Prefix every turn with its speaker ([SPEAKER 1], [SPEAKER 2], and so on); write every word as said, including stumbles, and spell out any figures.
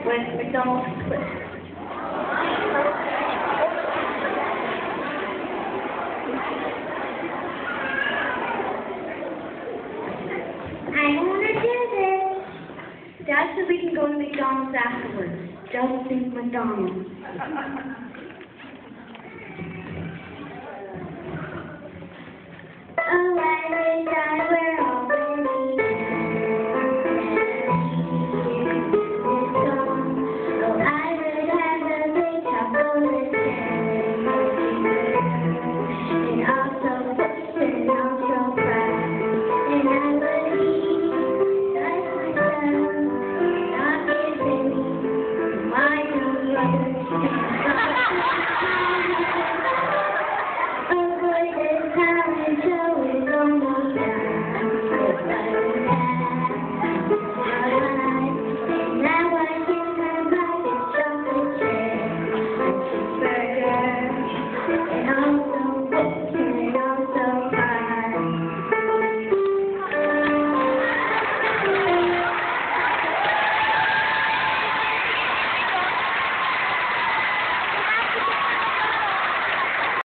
[SPEAKER 1] with McDonald's clips. I don't want to do this. Dad said we can go to McDonald's afterwards. Just think McDonald's. Oh, I like that.